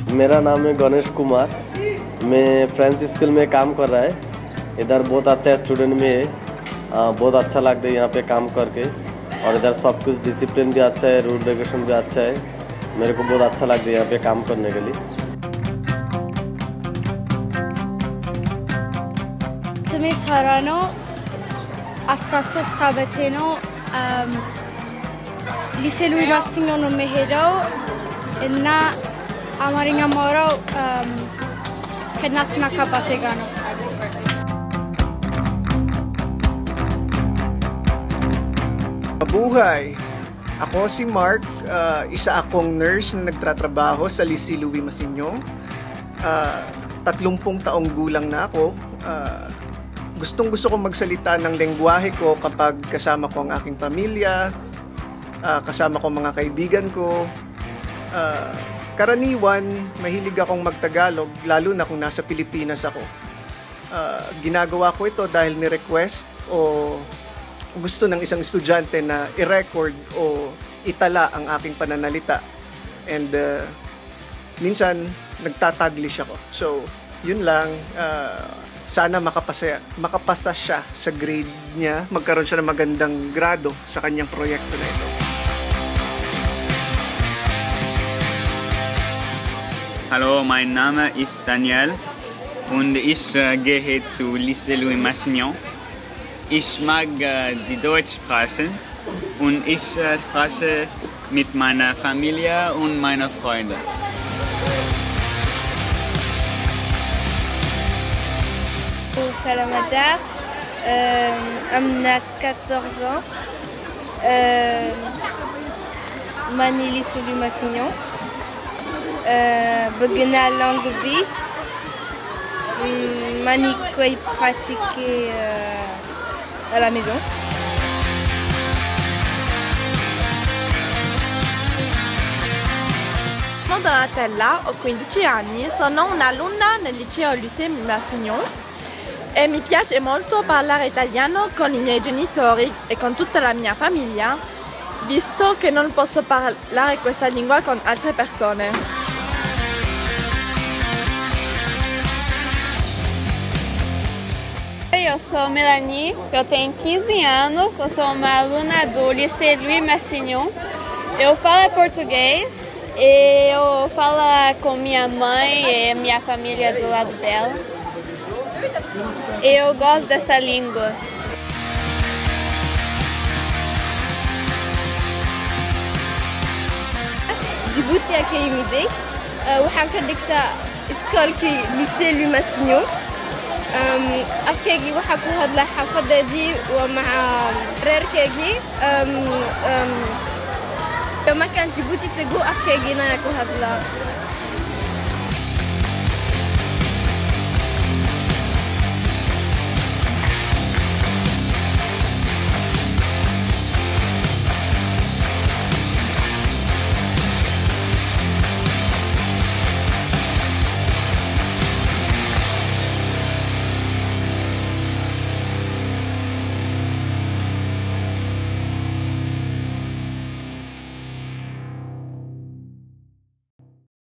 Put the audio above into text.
मेरा नाम है गणेश कुमार। मैं फ्रेंच स्कूल में काम कर रहा है। इधर बहुत अच्छा स्टूडेंट में है। बहुत अच्छा लगता है यहाँ पे काम करके, और इधर सब कुछ डिसिप्लिन भी अच्छा है, रूल रेगुलेशन भी अच्छा है। मेरे को बहुत अच्छा लगता है यहाँ पे काम करने के लिए। ስሜ ሳራ ነው። 13 ዓመቴ ነው። ሊሴ ሉዊ ማሲኞን ነው የምሄደው እና አማርኛ ማውራው ከእናትና ከአባቴ ጋር ነው። Mabuhay! Ako si Mark, isa akong nurse na nagtatrabaho sa Lycée Louis Massignon. 30 taong gulang na ako. Gustong-gusto kong magsalita ng lengguwahe ko kapag kasama ko ang aking pamilya, kasama ko mga kaibigan ko. Karaniwan, mahilig akong magtagalog, lalo na kung nasa Pilipinas ako. Ginagawa ko ito dahil ni-request o gusto ng isang estudyante na i-record o itala ang aking pananalita. And minsan, nagtataglish ako. So, yun lang. Sana makapasa siya sa grade niya, magkaroon siya ng magandang grado sa kanyang proyekto na ito. Hallo, mein Name ist Daniel und ich gehe zu Lycée Louis Massignon. Ich mag die Deutschsprache und ich spreche mit meiner Familie und meinen Freunden. Salam Adar, j'ai 14 ans. Mani Lycée Louis Massignon. Begina langue B. Mani quoi pratiquer à la maison. Sono Donatella, ho 15 anni, sono un'alunna nel liceo Lycée Massignon e mi piace molto parlare italiano con i miei genitori e con tutta la mia famiglia, visto che non posso parlare questa lingua con altre persone. Eu sou Melanie, eu tenho 15 anos, eu sou uma aluna do Lycée Louis Massignon. Eu falo português e eu falo com minha mãe e minha família do lado dela. E eu gosto dessa língua. جيبوتي كيميدي وحان كدكتا اسكولكي ليسي لوي ماسينيون afkaygi waxaa ku hadlaa xaafadeedii waa maca reerkaygii markaan Djibouti tago afkaygina ku hadlaa